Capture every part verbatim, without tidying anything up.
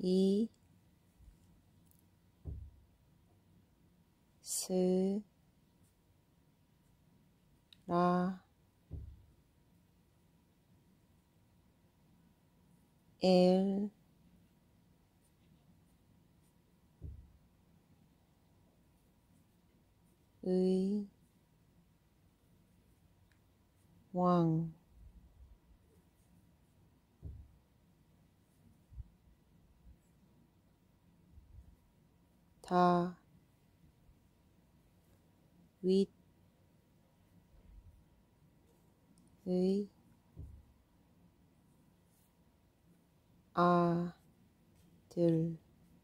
이, 스, 라, 엘, 의, 왕, 다, 윗, 의, 아, 들,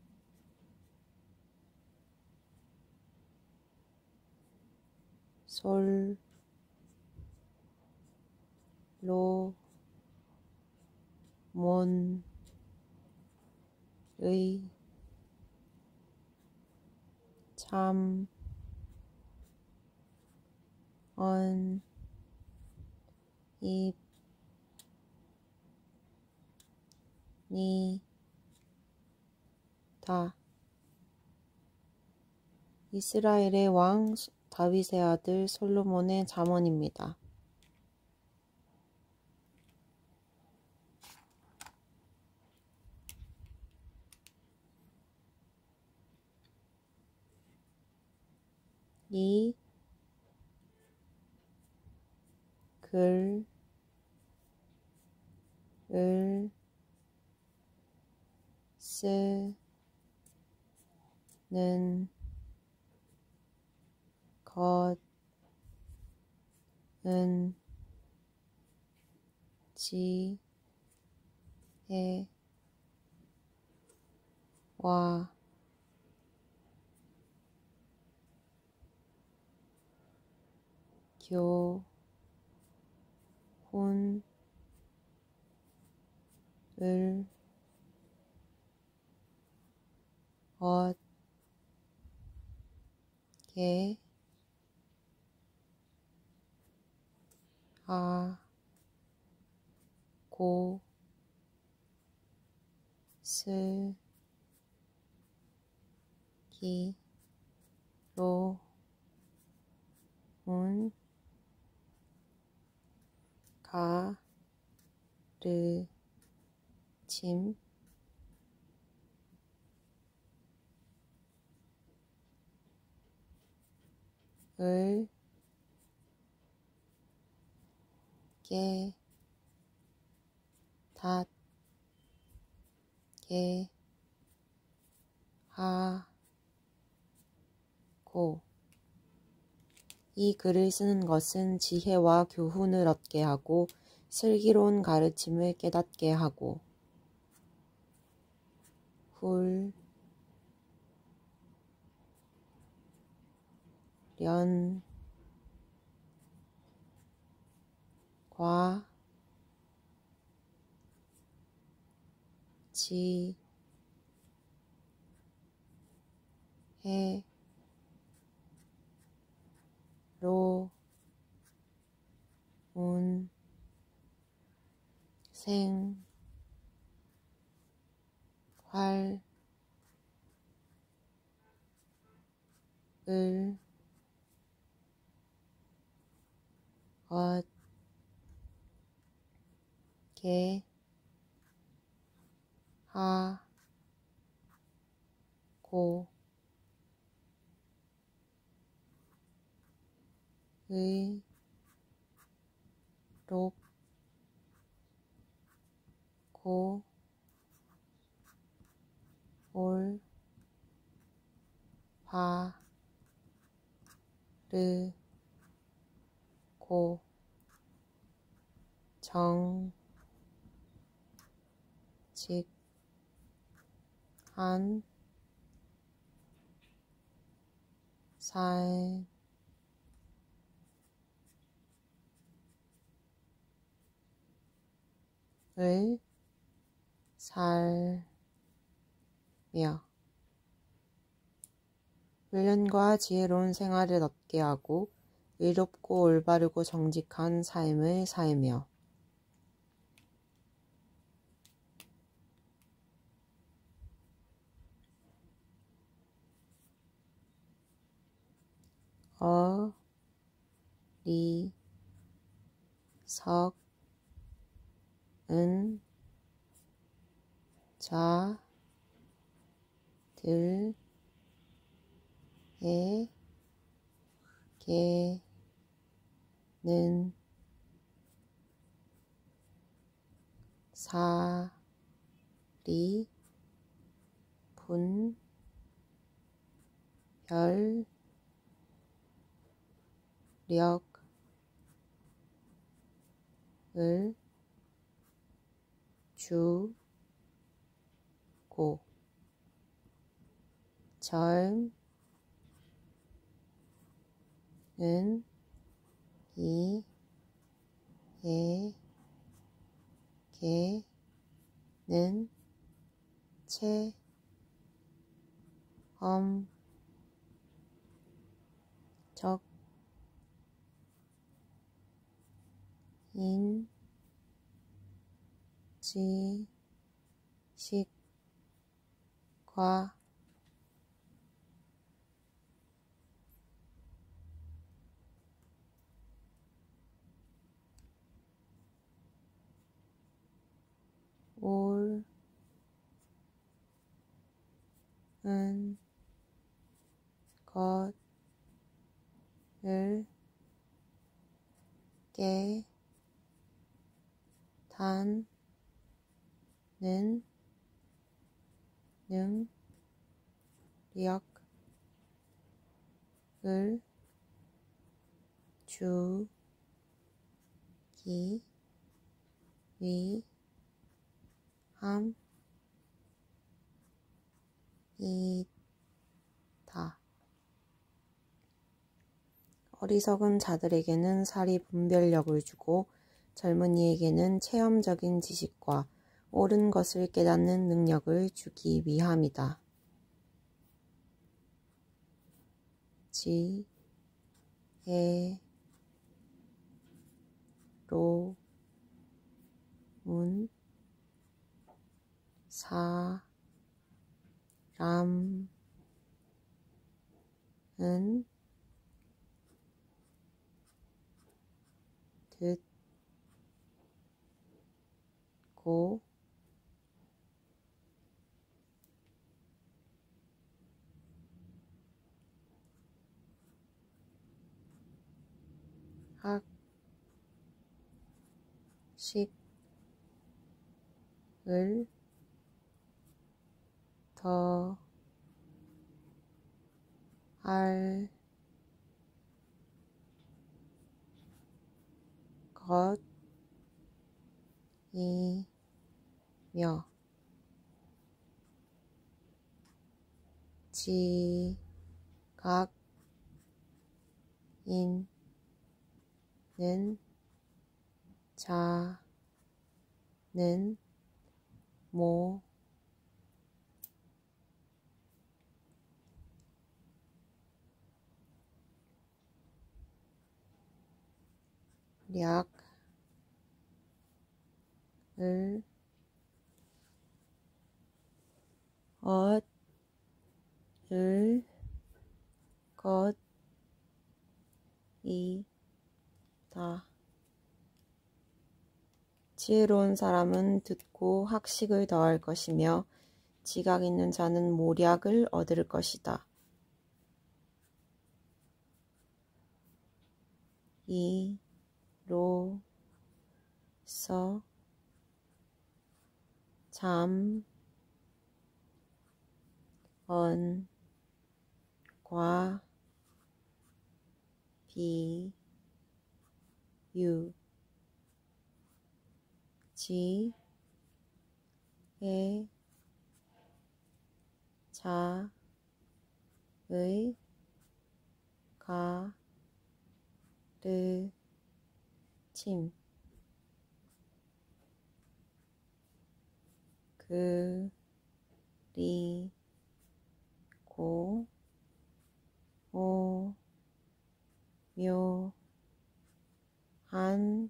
솔, 로, 몬, 의, 참, 언, 입, 니, 다. 이스라엘의 왕 다윗의 아들 솔로몬의 잠언입니다. 이 글, 을, 쓰, 는, 것, 은, 지, 해, 와, 교, 혼, 을, 엇, 개, 아, 고, 슬, 기, 로, 문, 가, 르, 침, 을, 게, 닷, 게, 하, 고. 이 글을 쓰는 것은 지혜와 교훈을 얻게 하고 슬기로운 가르침을 깨닫게 하고 훌, 련, 과, 지, 해, 로, 운, 생, 활, 을, 엇, 개, 하, 고, 의, 록, 고, 올, 바, 르, 고, 정, 직, 한, 살, 을, 살며 훈련과 지혜로운 생활을 얻게 하고 의롭고 올바르고 정직한 삶을 살며 어리석은 자들에게는 살이 분별력을 주고 젊은 이에게는 체험적인 지식과 옳은 것을 깨닫는 능력을 주기 위함이다. 어리석은 자들에게는 사리 분별력을 주고 젊은이에게는 체험적인 지식과 옳은 것을 깨닫는 능력을 주기 위함이다. 지혜로운 사람은 듣고 학식을 더할 것이며 지각 있는 자는 모략을 얻을 것이다. 지혜로운 사람은 듣고 학식을 더할 것이며 지각 있는 자는 모략을 얻을 것이다. 이로써 잠언과 비유 지혜 자의 가르침 그리고 오묘한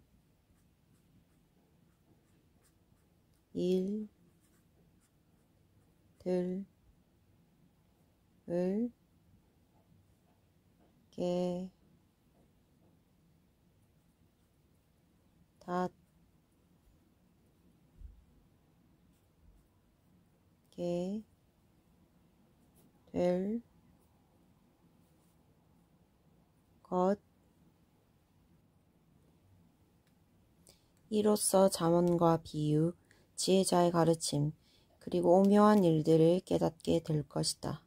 일들을 깨닫게 될 것. 이로써 잠언과 비유, 지혜자의 가르침, 그리고 오묘한 일들을 깨닫게 될 것이다.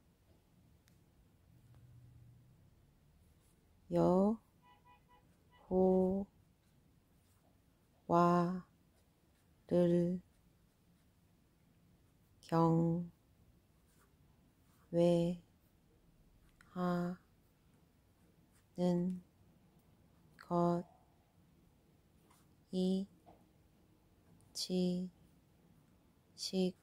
여호와를 경외하는 것이 지식의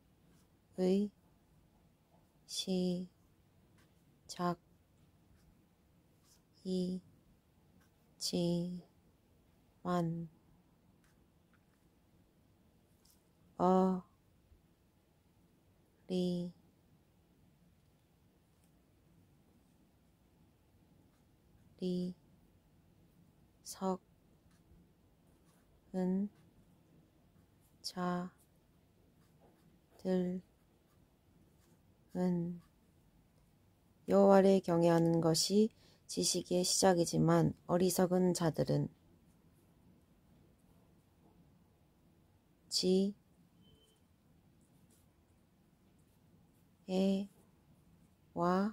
시작이지만 어리석은 자들은 여호와를 경외하는 것이 지식의 시작이지만 어리석은 자들은 지혜와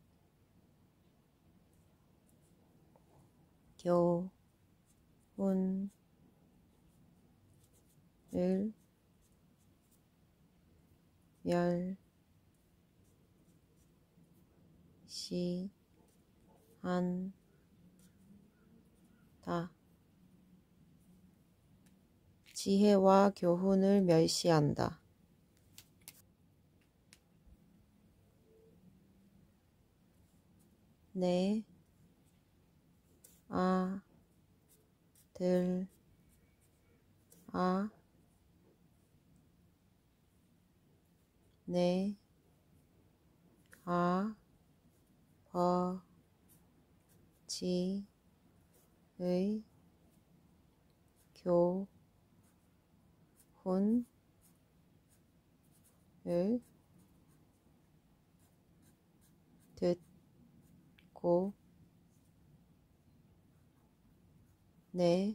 교훈을 멸시한다. 지혜와 교훈을 멸시한다. 내 아들아, 내 아버지의 교훈을 듣고 내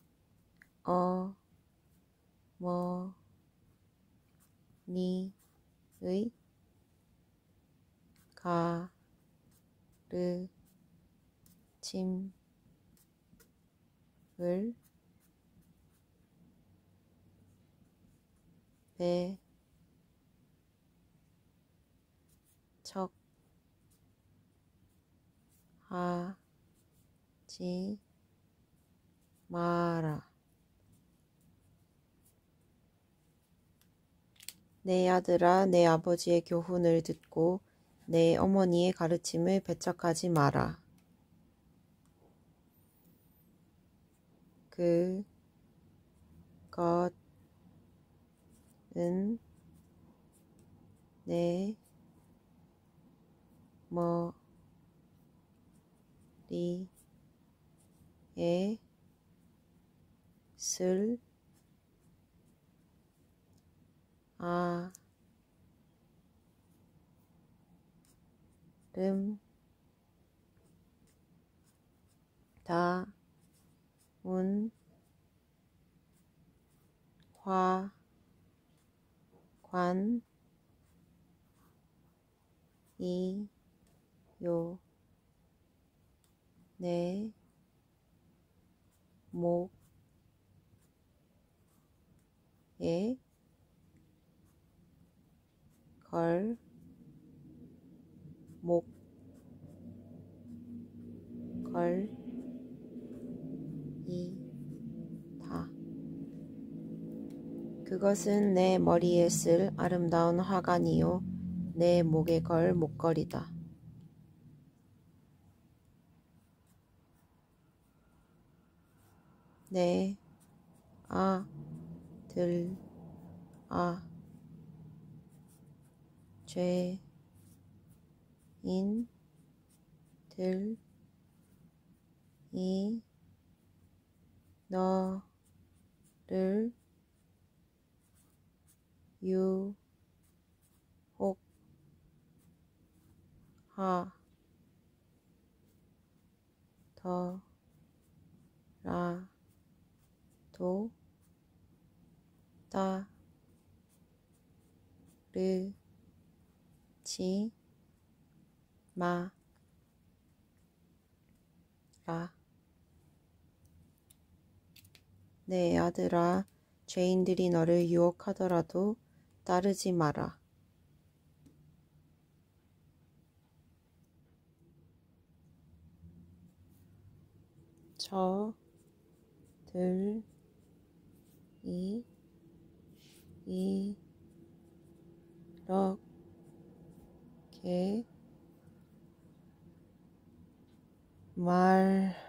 어머니의 가르침을 배척하지 마라. 내 아들아, 내 아버지의 교훈을 듣고 내 어머니의 가르침을 배척하지 마라. 그것은 내 머리에 쓸 아름다운 화관이요 내 목에 걸 목걸이다. 그것은 내 머리에 쓸 아름다운 화관이요 내 목에 걸 목걸이다. 내 아들아, 죄인들 이 너를 유혹하더라도 따르지 마라. 내 아들아, 죄인들이 너를 유혹하더라도 따르지 마라. 저들이 이렇게 말할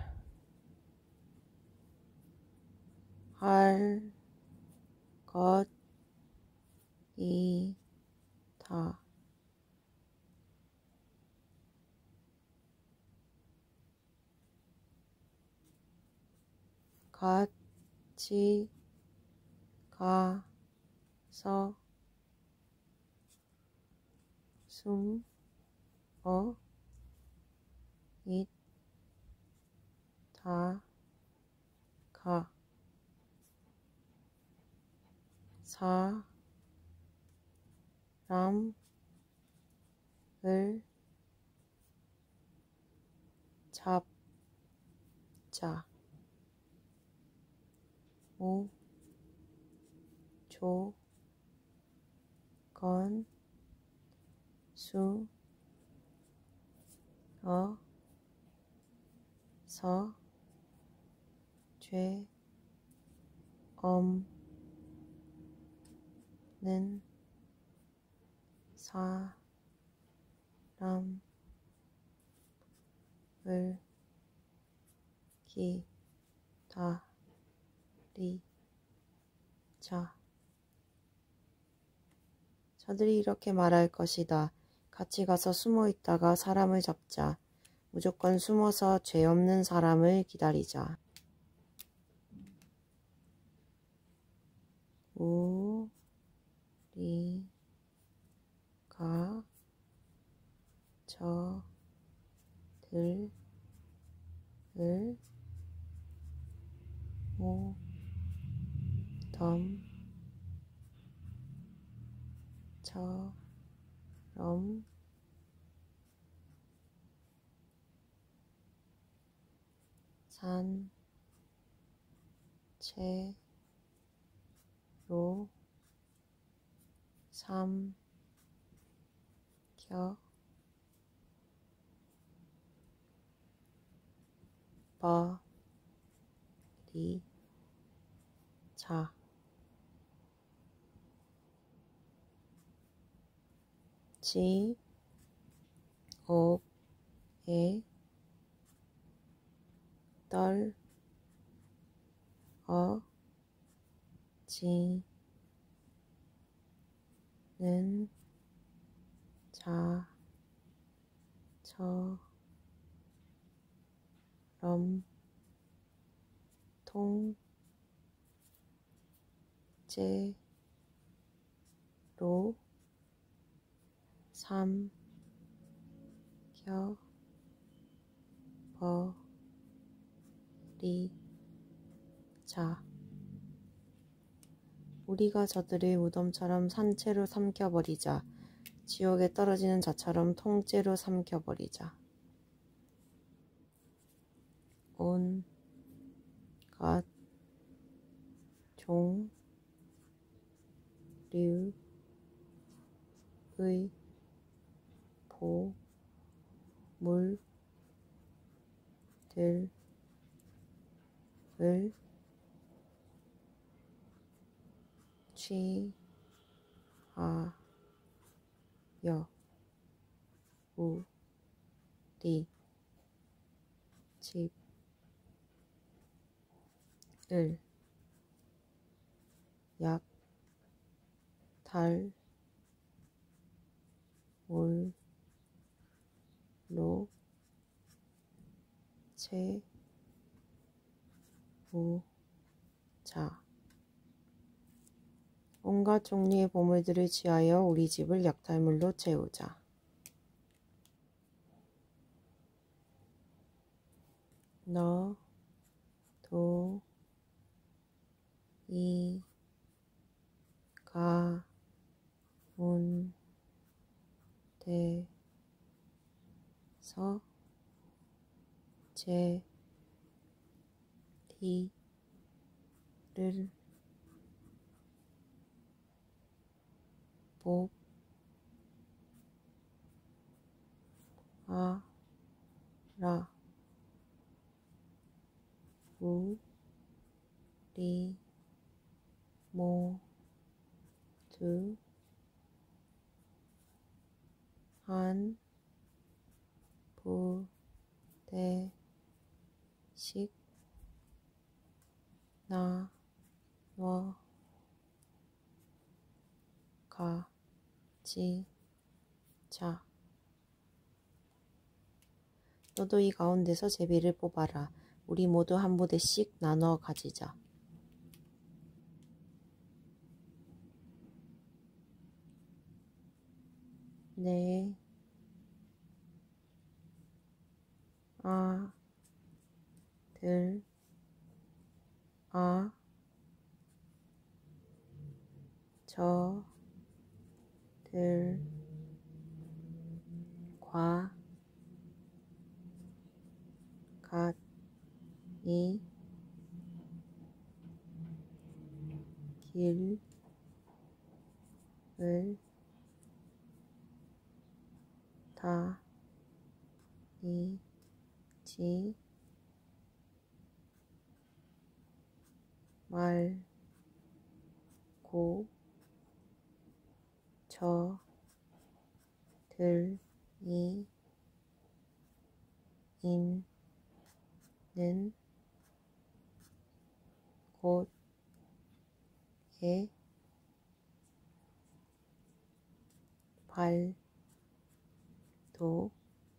것이다. 같이 가서 숨어 있다가 사람을 잡자. 무조건 수어서 죄 없는 사람을 기다리자. 저들이 이렇게 말할 것이다. 같이 가서 숨어 있다가 사람을 잡자. 무조건 숨어서 죄 없는 사람을 기다리자. 우리가 저들을 무덤처럼 산채로 삼켜 버리자. 지옥에 떨어지는 자처럼 통째로 삼켜 버리자. 우리가 저들을 무덤처럼 산채로 삼켜버리자. 지옥에 떨어지는 자처럼 통째로 삼켜버리자. 온갖 종류의 보물들을 취하여 우리 집을 약탈물로 채우자. 자. 온갖 종류의 보물들을 취하여 우리 집을 약탈물로 채우자. 너, 도, 이, 가, 운, 대, 서, 제, 리, 를, 복, 아, 라, 우, 리, 모, 두, 한, 부, 대, 식, 나, 워, 가, 지, 자. 너도 이 가운데서 제비를 뽑아라. 우리 모두 한 부대씩 나눠 가지자. 네, 아, 들, 아, 저, 들, 과, 갓, 이, 길, 을, 다, 이, 지, 말, 고, 저, 들, 이, 인, 는, 곳, 에, 발, 도,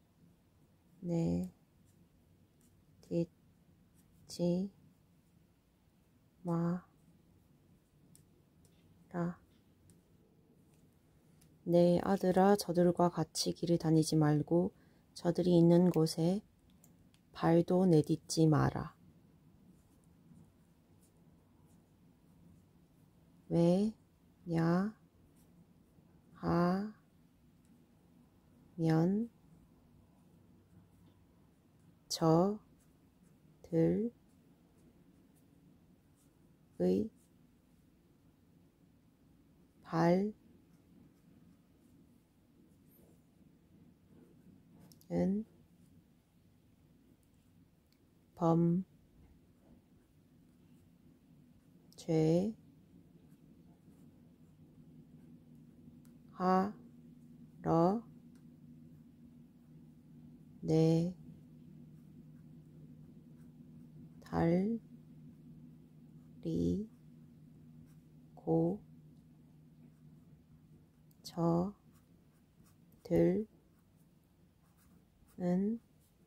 내, 뒷, 지, 마, 라. 내 아들아, 저들과 같이 길을 다니지 말고 저들이 있는 곳에 발도 내딛지 마라. 왜, 냐, 하, 면, 저, 들, 의, 발, 은, 범, 죄, 하, 러, 네, 달, 리, 고, 저, 들, 은,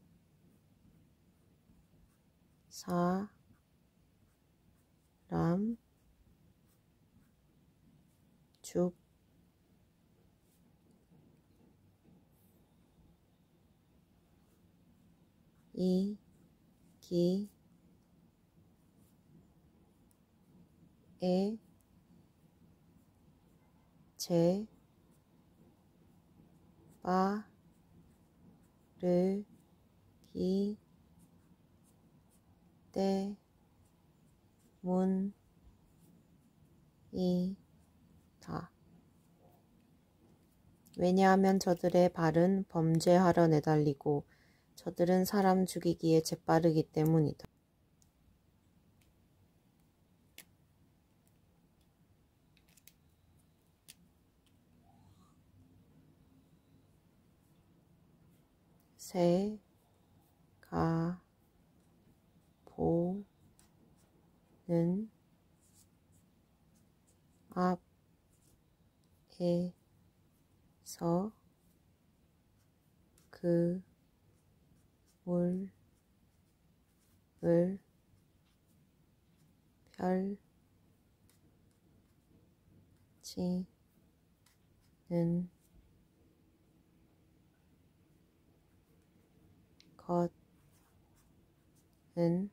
사, 람, 죽, 이, 기, 에, 제, 빠, 르, 기, 때, 문, 이, 다. 왜냐하면 저들의 발은 범죄하러 내달리고 저들은 사람 죽이기에 재빠르기 때문이다. 새, 가, 보, 는, 앞, 에, 서, 그, 물, 을, 펼치는 것은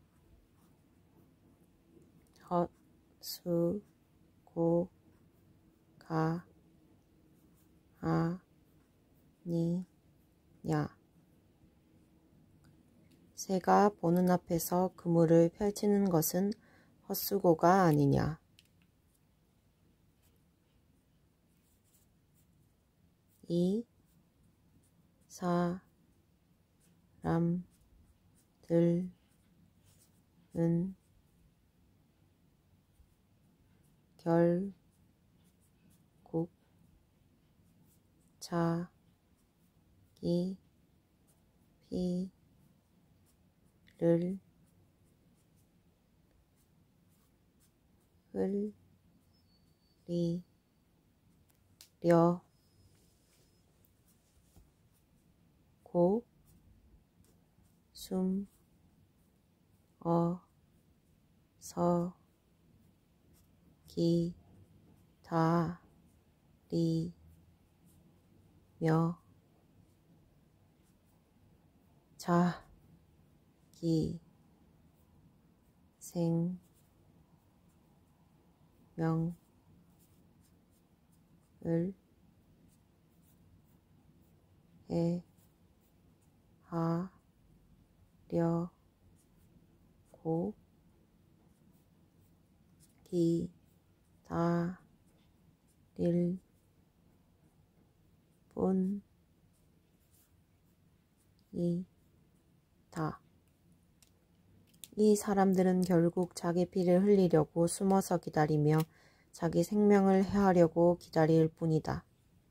헛수고가 아니냐. 새가 보는 앞에서 그물을 펼치는 것은 헛수고가 아니냐. 이 사람들은 결국 자기 피를 흘리려고 숨어서 기다리며 자기 생명을 해하려고 기다릴 뿐이다. 이 사람들은 결국 자기 피를 흘리려고 숨어서 기다리며 자기 생명을 해하려고 기다릴 뿐이다.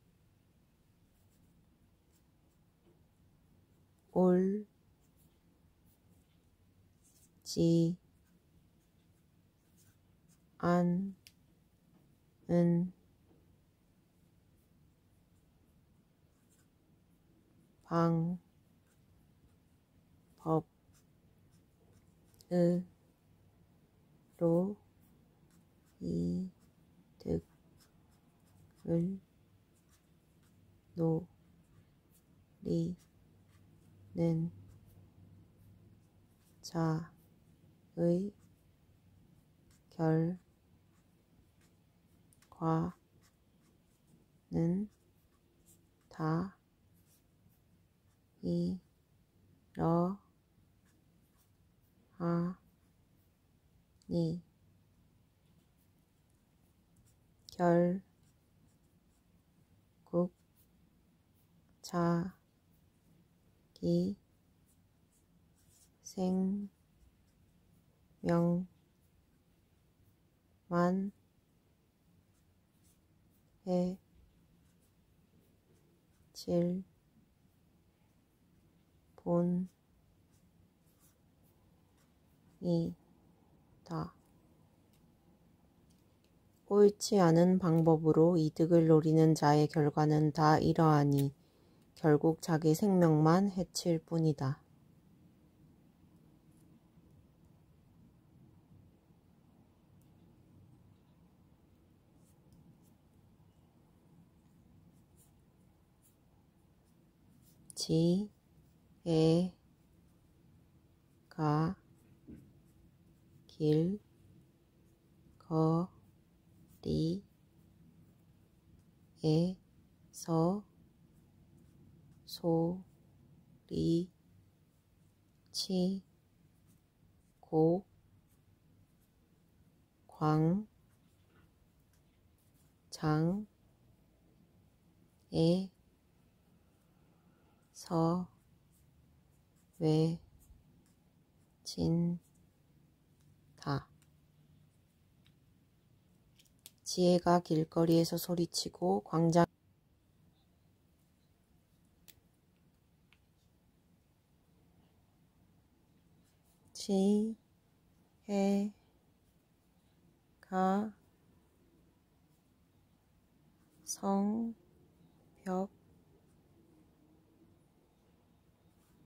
옳지 않은 방법으로 이득을 노리는 자의 결과는 다 이러하니 결국 자기 생명만 해칠 뿐이다. 옳지 않은 방법으로 이득을 노리는 자의 결과는 다 이러하니 결국 자기 생명만 해칠 뿐이다. 지혜가 길거리에서 소리치고 광장에서 외친다. 지혜가 길거리에서 소리치고 광장 지혜가 성벽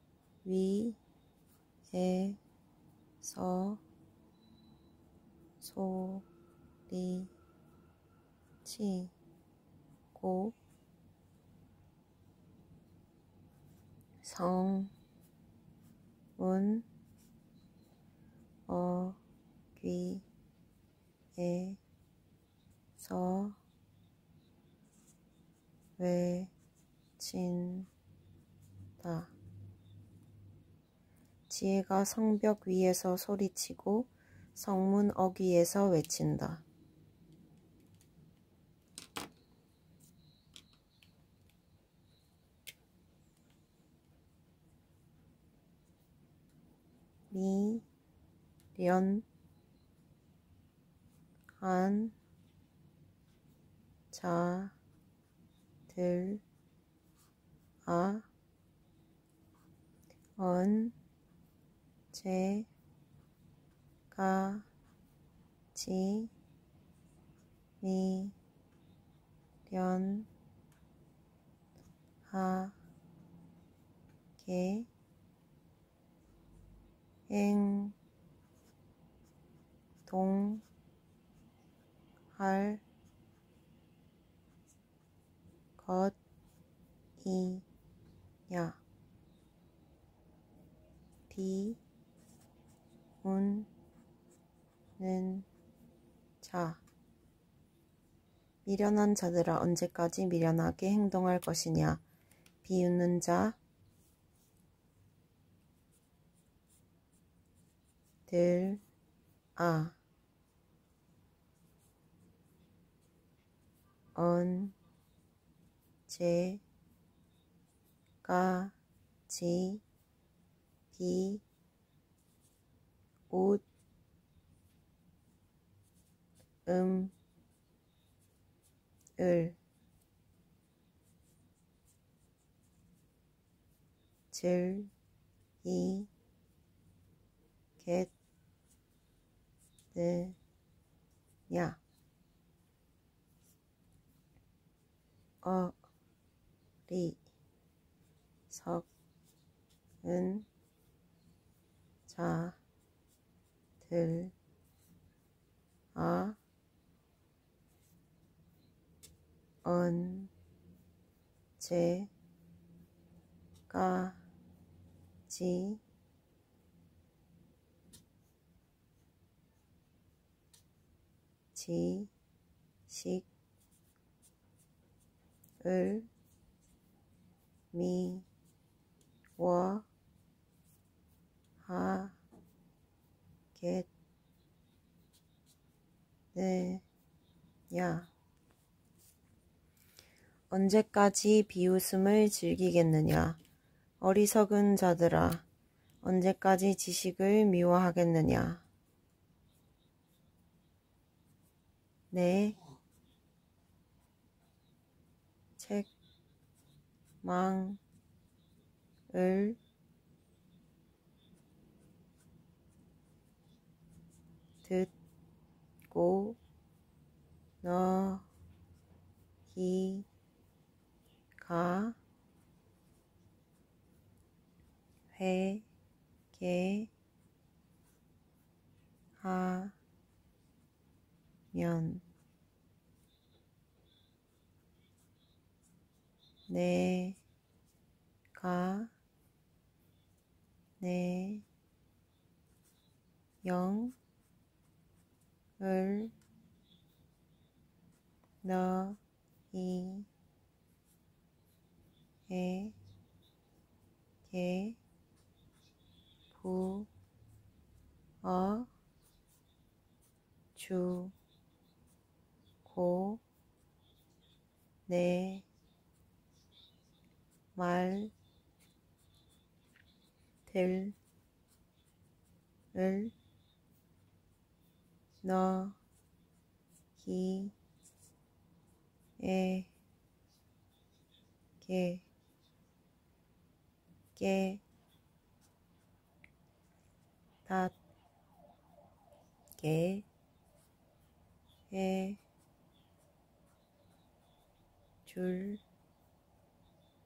위에서 소리치고 성문 어귀에서 외친다. 지혜가 성벽 위에서 소리치고 성문 어귀에서 외친다. 미련한 자들아 언제까지 미련하게 행동할 것이냐. 비웃는 자. 미련한 자들아 언제까지 미련하게 행동할 것이냐. 비웃는 자 들아 언제까지 비웃음을 즐기겠느냐. 어리석은 자들아 언제까지 지식을 미워하겠느냐. 언제까지 비웃음을 즐기겠느냐. 어리석은 자들아 언제까지 지식을 미워하겠느냐. 내 책망을 듣고 너희가 회개하면 내가 내 영을 너희에게 부어 주고 내 말들을 너희에게 깨닫게 해 줄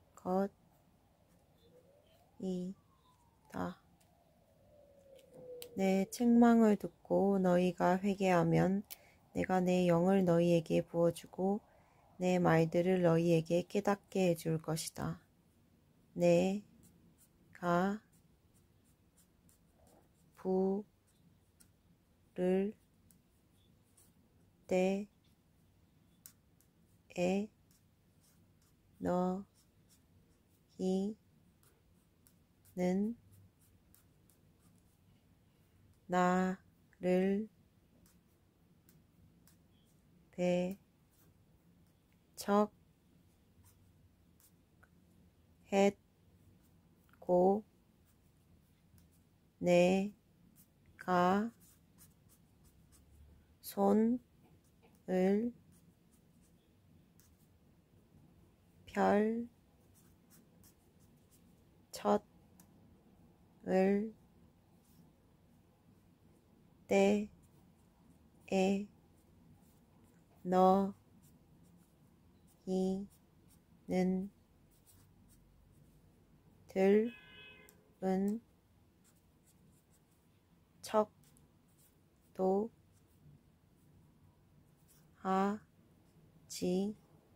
것이다. 내 책망을 듣고 너희가 회개하면 내가 내 영을 너희에게 부어주고 내 말들을 너희에게 깨닫게 해줄 것이다. 내가 부를 때에 너희는 나를 배척했고 내가 손을 펼쳤을 때에 너희는 들은 척도 하지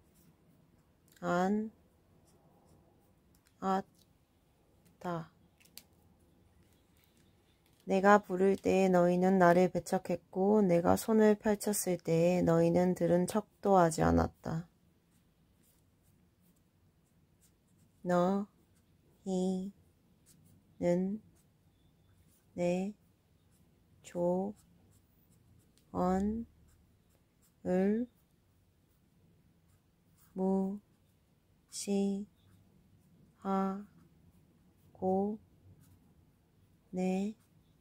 않았다. 내가 부를 때에 너희는 나를 배척했고 내가 손을 펼쳤을 때에 너희는 들은 척도 하지 않았다. 너희는 내 조언을 무시하고 내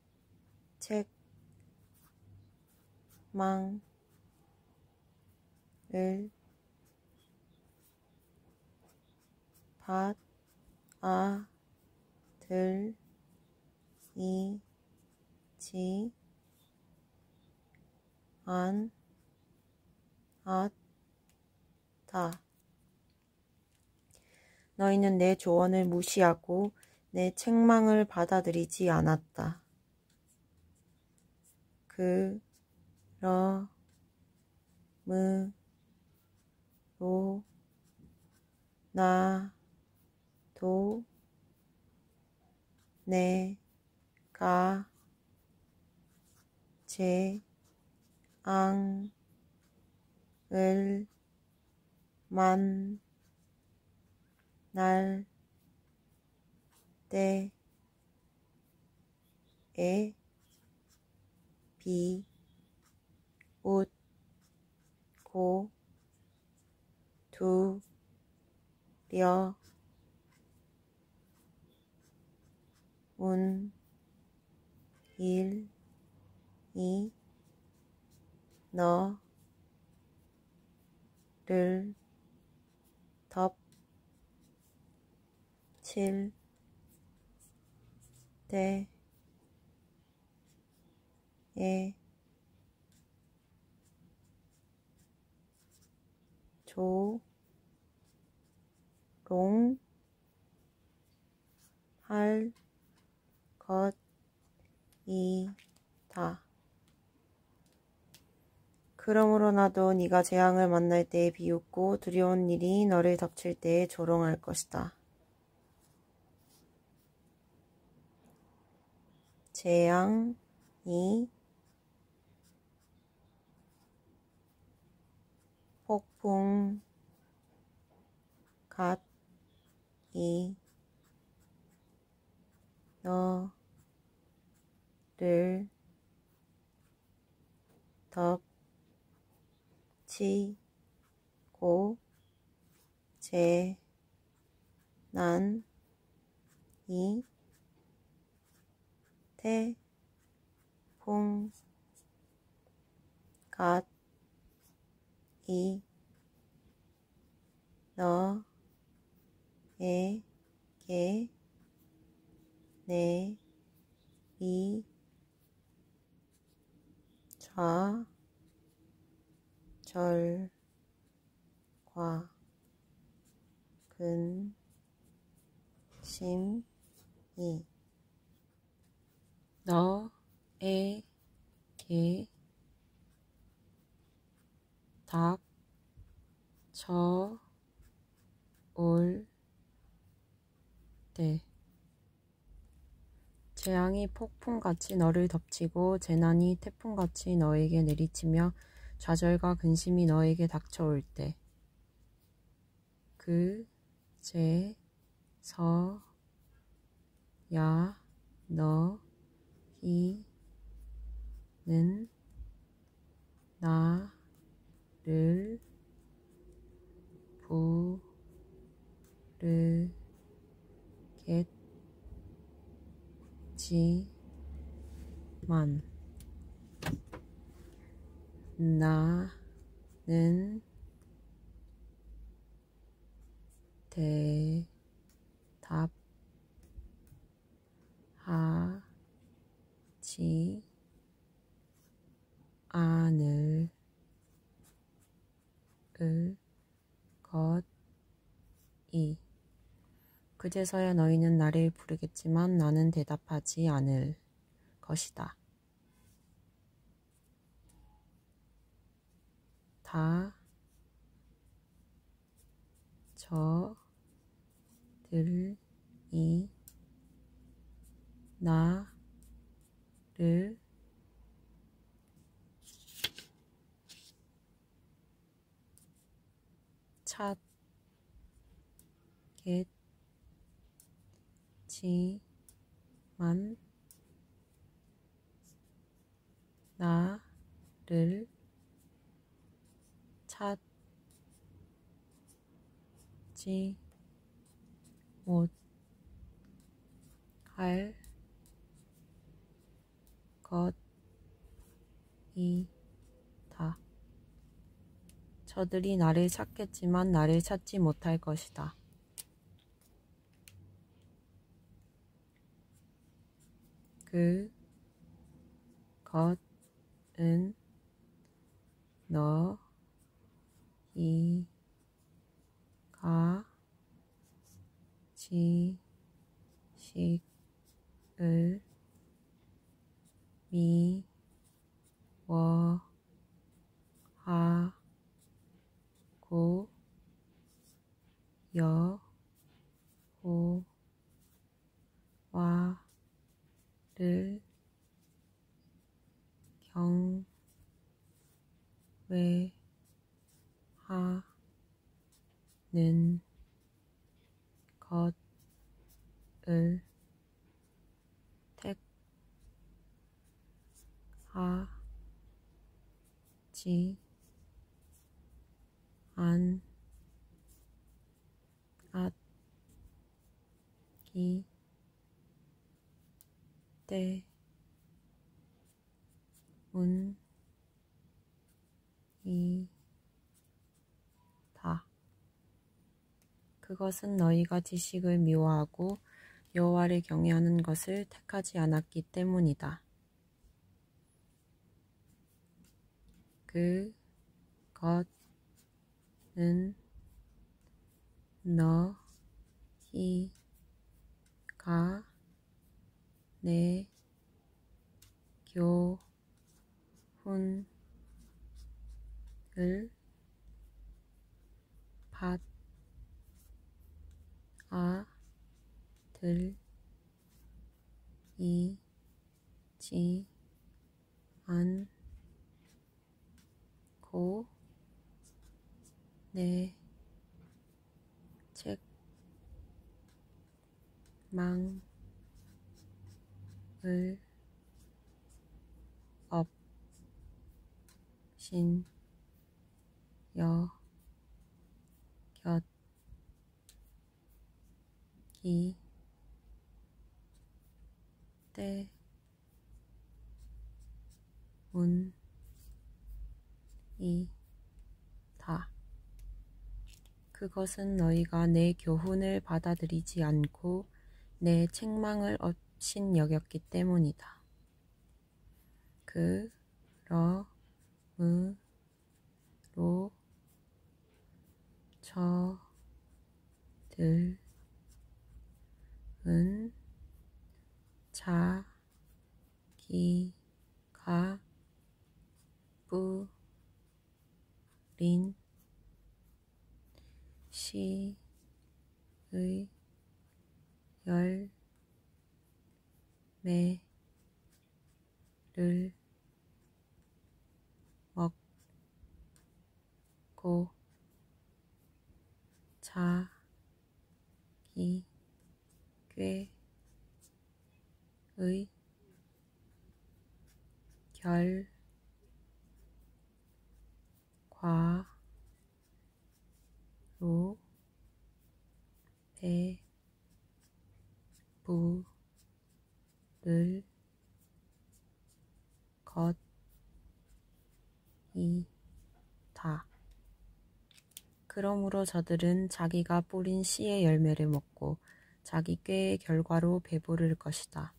책망을 받아들이지 않았다. 너희는 내 조언을 무시하고 내 책망을 받아들이지 않았다. 그러므로 나도 내가 재앙을 만날 때에 비웃고 두려운 일이 너를 덮칠 때에 조롱할 것이다. 그러므로 나도 네가 재앙을 만날 때에 비웃고 두려운 일이 너를 덮칠 때에 조롱할 것이다. 재앙이 폭풍 같이 너를 덮치고 재난이 태풍 같이 너에게 내리좌절과 근심이 너희를 개, 닥, 쳐, 올, 때. 재앙이 폭풍같이 너를 덮치고 재난이 태풍같이 너에게 내리치며 좌절과 근심이 너에게 닥쳐올 때. 그, 제, 서, 야, 너, 히, 는, 나, 를, 부, 르, 겟, 지, 만. 나는 대답하지 않을 것이. 그제서야 너희는 나를 부르겠지만 나는 대답하지 않을 것이다. 다 저들이 나를 찾겠지만 나를 찾지 못할 것이다. 저들이 나를 찾겠지만 나를 찾지 못할 것이다. 그것은 너희가 지식을 미워하고 여호와를 경외하는 것을 택하지 않았기 때문이다. 그것은 너희가 지식을 미워하고 여호와를 경외하는 것을 택하지 않았기 때문이다. 그것은 너희가 내 교훈을 받아들이지 않고 내 책망을 업신여겼기 때문이다. 그것은 너희가 내 교훈을 받아들이지 않고 내 책망을 업신여겼기 때문이다. 그러므로 저들은 자기의 시의 열매를 먹고 자기 꾀의 결과로 배부를 것이다. 그러므로 저들은 자기가 뿌린 씨의 열매를 먹고 자기 꾀의 결과로 배부를 것이다.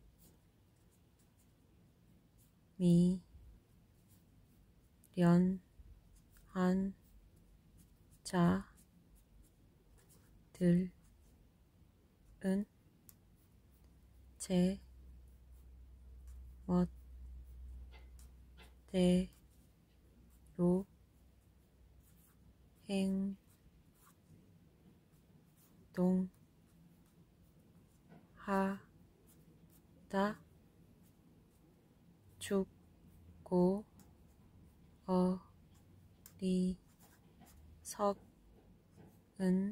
미련한 자들은 제 멋대로 행동하다 죽고 어리석은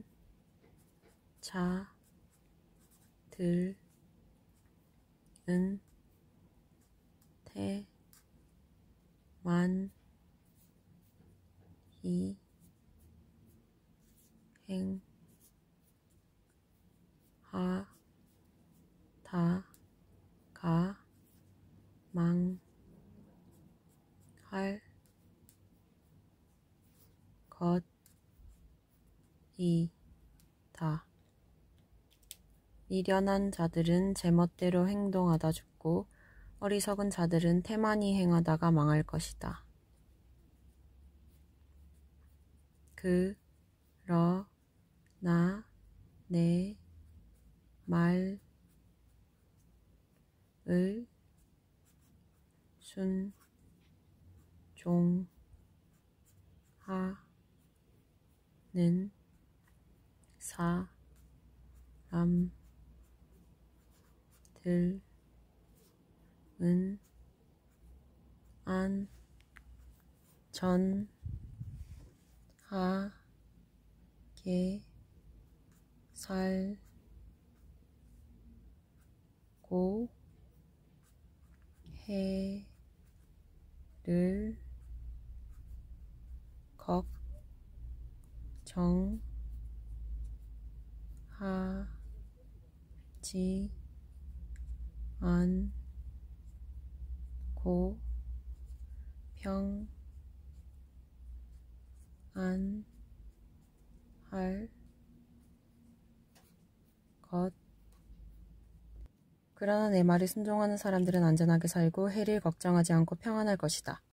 자들은 태만히 행하다가 망할 것이다. 미련한 자들은 제멋대로 행동하다 죽고 어리석은 자들은 태만히 행하다가 망할 것이다. 그러나 내 말을 순종하는 사람들은 안전하게 살고 해를 걱정하지 않고 평안할 것. 그러나 내 말에 순종하는 사람들은 안전하게 살고 해를 걱정하지 않고 평안할 것이다.